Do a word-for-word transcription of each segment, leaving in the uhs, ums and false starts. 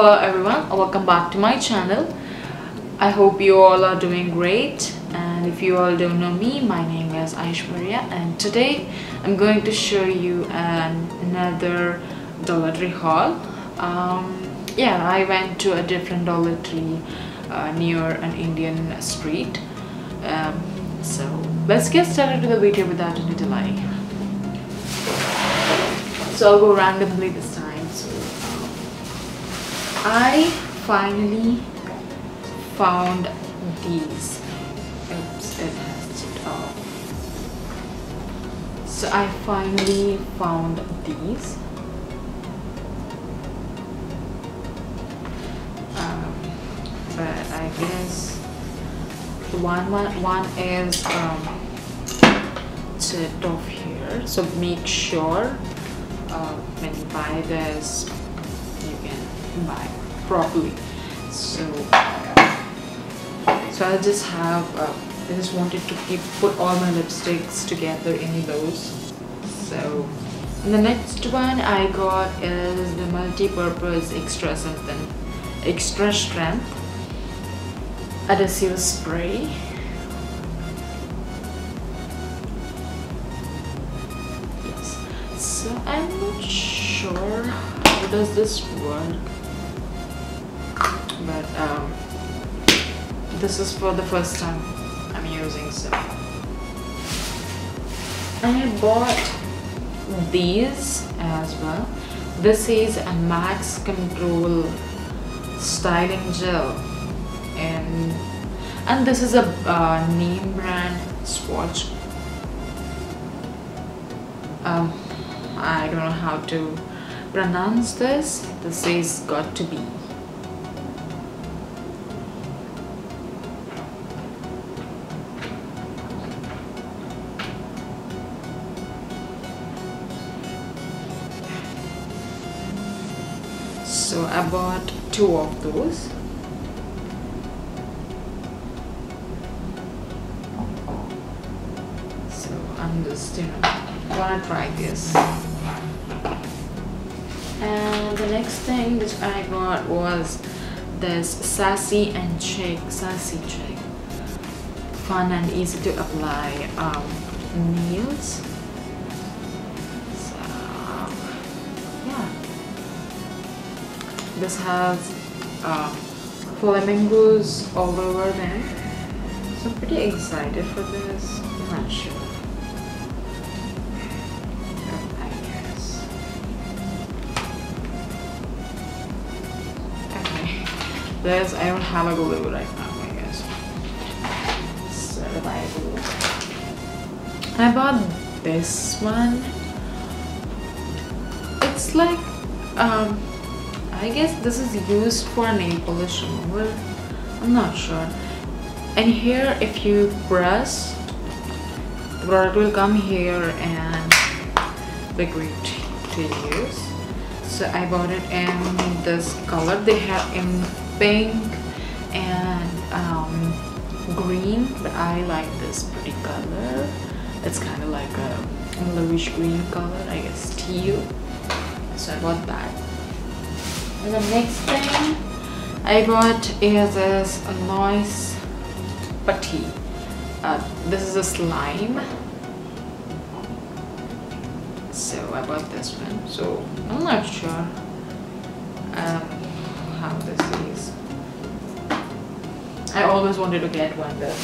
Hello everyone, welcome back to my channel. I hope you all are doing great, and if you all don't know me, my name is Aishwarya, and today I'm going to show you an, another Dollar Tree haul. Um, yeah, I went to a different Dollar Tree uh, near an Indian street. Um, so let's get started with the video without any delay. So I'll go randomly this time. So um, I finally found these. Oops, it has it off. So I finally found these. Um, but I guess the one one one is um, tipped off here. So make sure uh, when you buy this, you can buy properly. So. So I just have, uh, I just wanted to keep put all my lipsticks together in those. So and the next one I got is the multi-purpose extra something, extra strength adhesive spray. Yes. So I'm not sure how does this work, but um. This is for the first time I'm using, so I bought these as well. This is a Max Control styling gel, and and this is a uh, name brand swatch. Um, I don't know how to pronounce this. This is got to be. So I bought two of those. So I'm just, you know, gonna try this. And the next thing which I got was this Sassy and Chic, Sassy Chic, fun and easy to apply um, nails. This has uh, flamingos all over them, so I'm pretty excited for this. I'm not sure. I guess. Okay, this I don't have a glue right now, I guess. So I glue. I bought this one. It's like um. I guess this is used for nail polish removal. I'm not sure. And here, if you press, the product will come here and be great to use. So I bought it in this color. They have in pink and um, green, but I like this pretty color. It's kind of like a bluish green color, I guess teal. So I bought that. And the next thing I got is this a nice putty. Uh, this is a slime. So I bought this one. So I'm not sure um, how this is. I always wanted to get one though.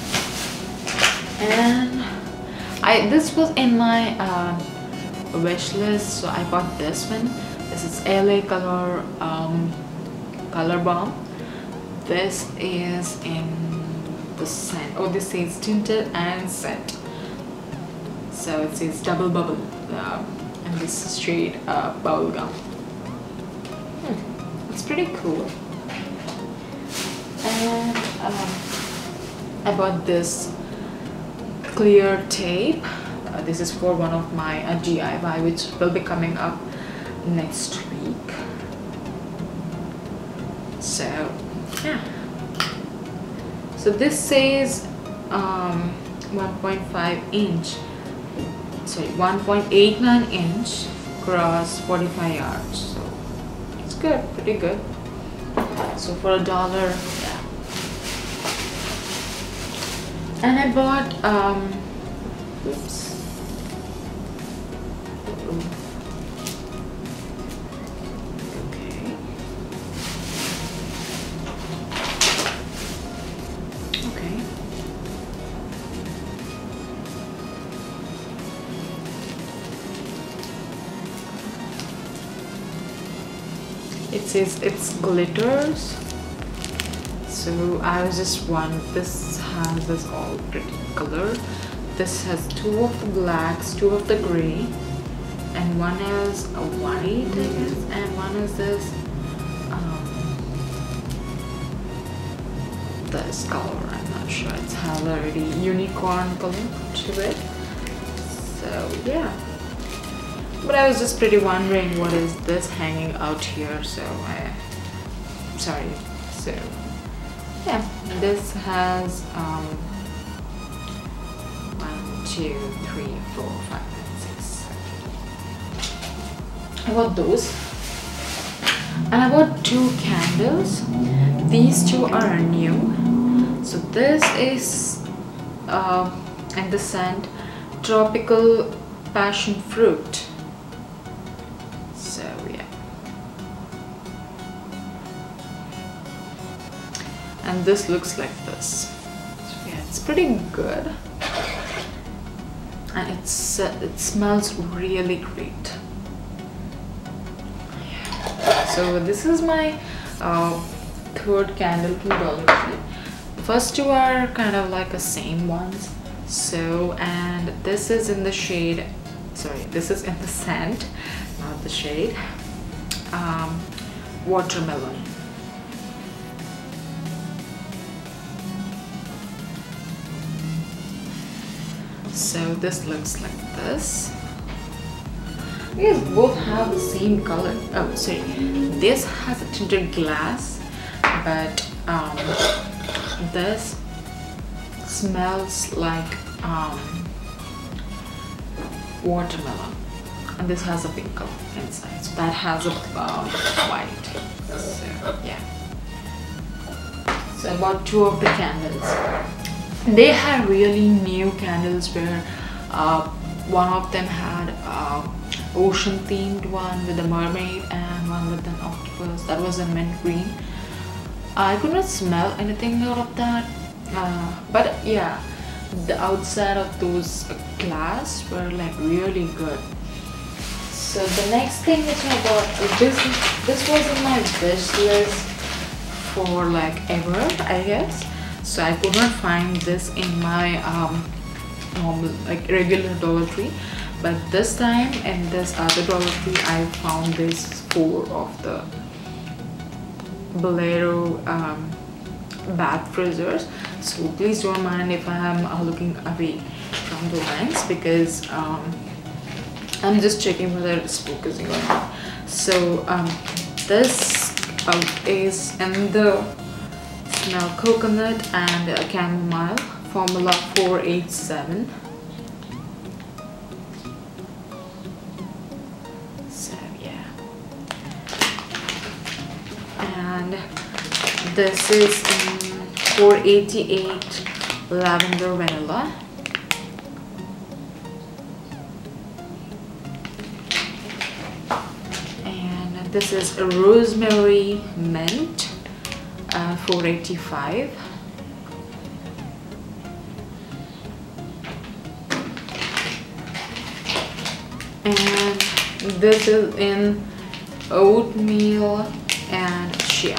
And I this was in my uh, wish list, so I bought this one. This is L A Color um, Color Bomb. This is in the scent. Oh, this says tinted and scent. So it says double bubble, uh, and this is shade uh, bubblegum. Hmm, it's pretty cool. And um, I bought this clear tape. Uh, this is for one of my uh, D I Y, which will be coming up next week. So yeah, so this says um, one point five inch, sorry one point eight nine inch across forty-five yards, so it's good, pretty good. So for a dollar, yeah. And I bought um oops. Okay. Okay. It says it's glitters. So I was just one. This has this all pretty color. This has two of the blacks, two of the gray, and one is a white, I guess, and one is this um, this color. I'm not sure. It's has already unicorn color to it. So yeah. But I was just pretty wondering what is this hanging out here. So I sorry. So yeah, this has um, one, two, three, four, five, six, seven. I bought those, and I bought two candles. These two are new. So this is uh, and the scent tropical passion fruit. So yeah. And this looks like this. So yeah, it's pretty good, and it's uh, it smells really great. Yeah. So this is my uh, third candle from Dollar Tree. The first two are kind of like the same ones. So and this is in the shade. Sorry, this is in the scent, not the shade. Um, watermelon. So this looks like this. These both have the same color. Oh, sorry. This has a tinted glass, but um, this smells like um, watermelon, and this has a pink color inside. So that has a um, white. So yeah. So I bought two of the candles. They had really new candles where uh, one of them had uh, ocean themed one with a mermaid and one with an octopus. That was in mint green. I could not smell anything out of that, uh, but yeah, the outside of those glass were like really good. So the next thing which I bought, this this was in my wish list for like ever, I guess. So I could not find this in my um, normal, like regular Dollar Tree, but this time in this other Dollar Tree I found this four of the Bolero um, bath frizzers. So please don't mind if I am uh, looking away from the lens, because um, I'm just checking whether it's focusing or not. So um, this uh, is in the smell coconut and uh, chamomile, formula four eight seven. So yeah, and this is in four eighty-eight lavender vanilla. And this is a rosemary mint, uh, four eighty-five. And this is in oatmeal and chia.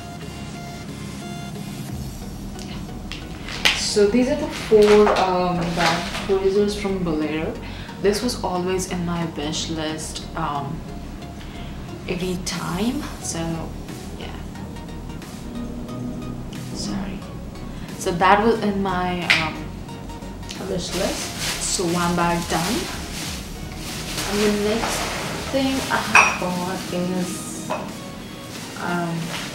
So these are the four um, bath frizzers from Bolero. This was always in my wish list um, every time. So yeah, sorry. So that was in my um, wish list. So one bag done. And the next thing I have bought is um,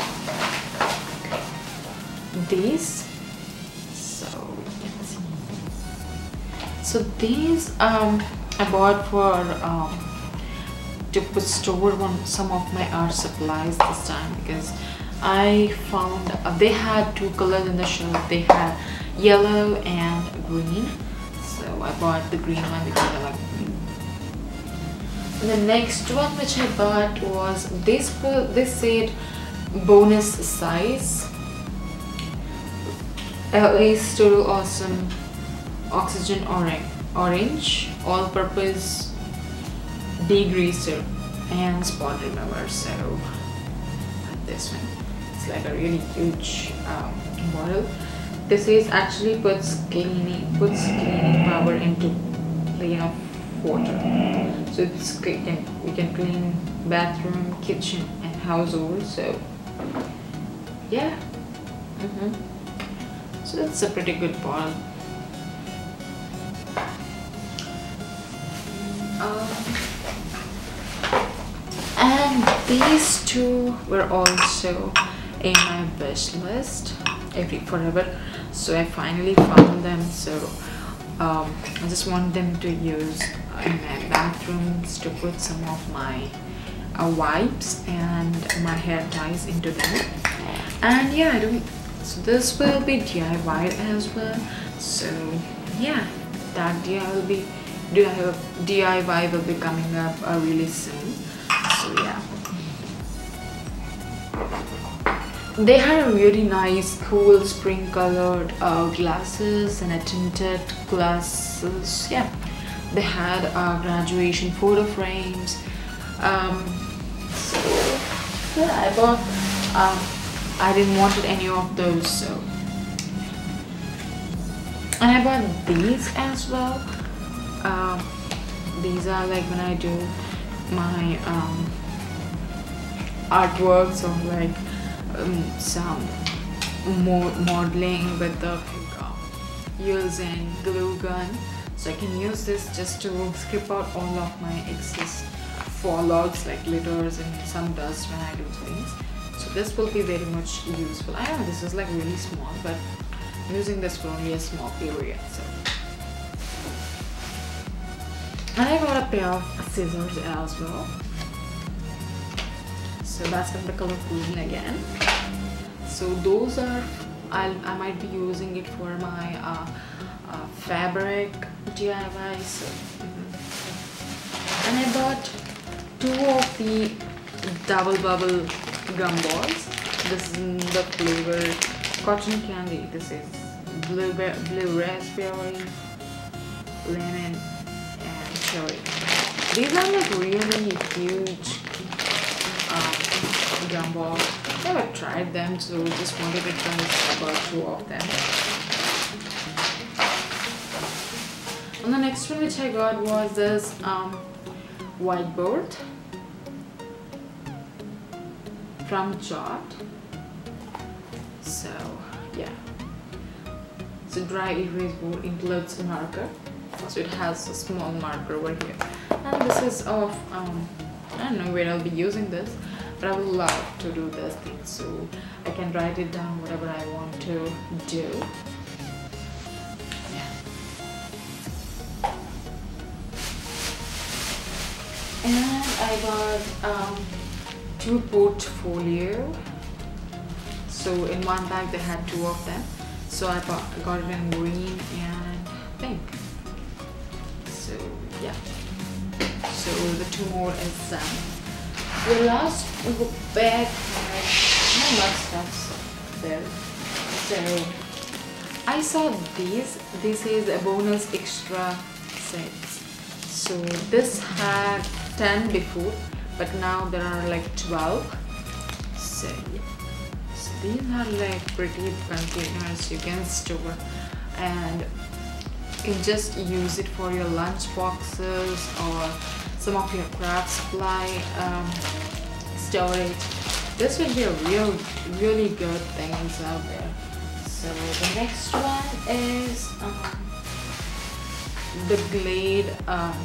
these. So you can see. So these um, I bought for um, to put store one some of my art supplies this time, because I found uh, they had two colors in the shop. They had yellow and green, so I bought the green one because I like green. And the next one which I bought was this. This said bonus size. L A Stereo Awesome Oxygen Orange Orange All-Purpose Degreaser and Spot Remover. So this one, it's like a really huge um, bottle. This is actually puts cleaning puts cleaning power into plane of water. So it's can we can clean bathroom, kitchen, and household. So yeah. Mm-hmm. So that's a pretty good bottle. Um, and these two were also in my wish list every forever. So I finally found them. So um, I just want them to use in my bathrooms to put some of my uh, wipes and my hair ties into them. And yeah, I don't. So this will be D I Y as well. So yeah, that D I Y will be D I Y will be coming up uh, really soon. So yeah, they had a really nice, cool spring colored uh, glasses and a tinted glasses. Yeah, they had uh, graduation photo frames. Um, so yeah, I bought. Um, I didn't wanted any of those, so and I bought these as well. Um, these are like when I do my um, artworks or like um, some more modeling with the uh, using glue gun. So I can use this just to scrape out all of my excess fallouts like glitters and some dust when I do things. So this will be very much useful. I know this is like really small, but I'm using this for only a small period. So, and I got a pair of scissors as well. So that's in the color green again. So those are I'll, I might be using it for my uh, uh, fabric D I Y. So, mm-hmm. And I bought two of the double bubble gumballs. This is in the flavor cotton candy. This is blue, blue raspberry, lemon, and cherry. These are like really huge um, gumballs. Never tried them, so just wanted to try about two of them. And the next one which I got was this um, whiteboard from Jot. So yeah, so dry erase board includes a marker, so it has a small marker over here, and this is of um, I don't know where I'll be using this, but I would love to do this thing, so I can write it down whatever I want to do. Yeah. And I got um, two portfolio. So in one bag they had two of them. So I got, got it in green and pink. So yeah. So the two more is um, the last bag had not much stuff there. So I saw these. This is a bonus extra sets. So this had ten before, but now there are like twelve. So yeah. So these are like pretty containers you can store, and you can just use it for your lunch boxes or some of your craft supply um, storage. This will be a real, really good things out there. So the next one is um, the Glade um,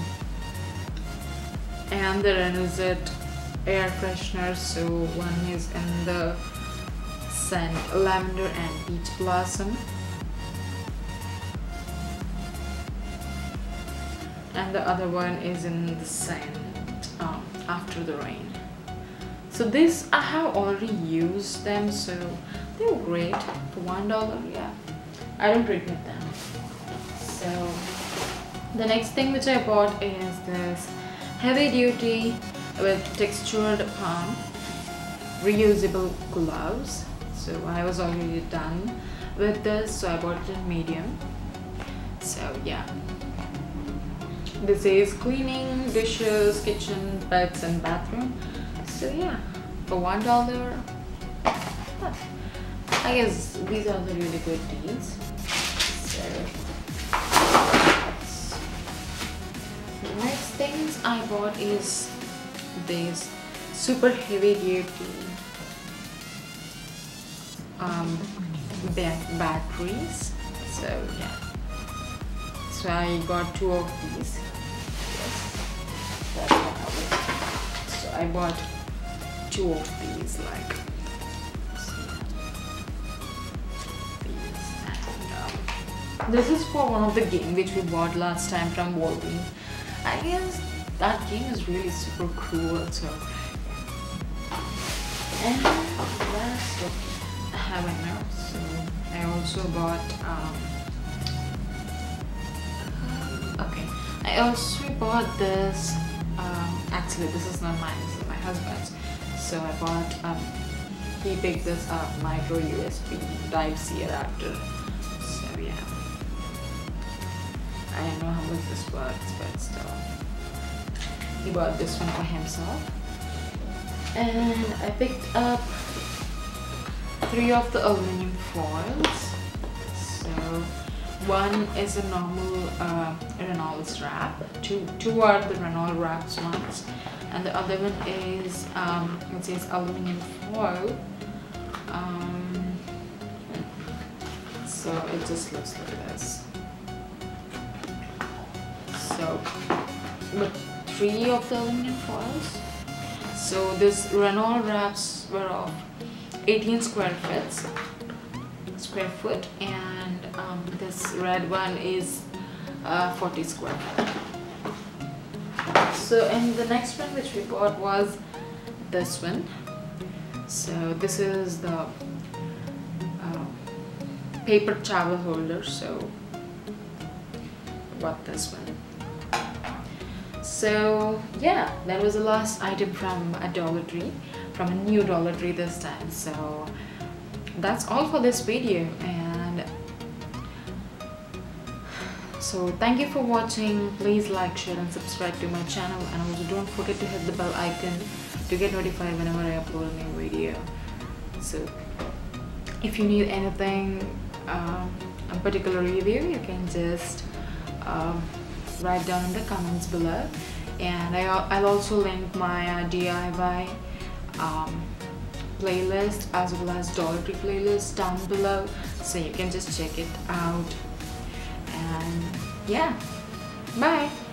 and the Renuzit air freshener. So one is in the scent lavender and peach blossom, and the other one is in the scent um, after the rain. So this I have already used them, so they were great for one dollar. Yeah, I don't regret them. So the next thing which I bought is this heavy duty with textured palm reusable gloves. So I was already done with this, so I bought it in medium. So yeah, this is cleaning, dishes, kitchen, beds and bathroom. So yeah, for one dollar, I guess these are the really good deals. So the next things I bought is this super heavy duty um, ba batteries. So yeah, so I got two of these. Yes, so I bought two of these, like these. And, um, this is for one of the game which we bought last time from Wolverine. I guess that game is really super cool. So and last I have a note. So I also bought um, okay, I also bought this um, actually this is not mine, this is my husband's. So I bought um, he picked this up, micro U S B Type C adapter. So yeah, I don't know how much this works, but still he bought this one for himself. And I picked up three of the aluminum foils. So one is a normal uh, Reynolds wrap, two two are the Reynolds wraps ones, and the other one is um, it says aluminum foil. Um, so it just looks like this. So, but three of the aluminum foils. So this Reynolds wraps were of eighteen square feet, square foot, and um, this red one is uh, forty square foot. So, and the next one which we bought was this one. So this is the uh, paper towel holder. So bought this one. So yeah, that was the last item from a Dollar Tree, from a new Dollar Tree this time. So that's all for this video, and so thank you for watching. Please like, share and subscribe to my channel, and also don't forget to hit the bell icon to get notified whenever I upload a new video. So if you need anything, um, a particular review, you can just um, write down in the comments below, and I, I'll also link my uh, D I Y um, playlist as well as Dollar Tree playlist down below, so you can just check it out. And yeah, bye.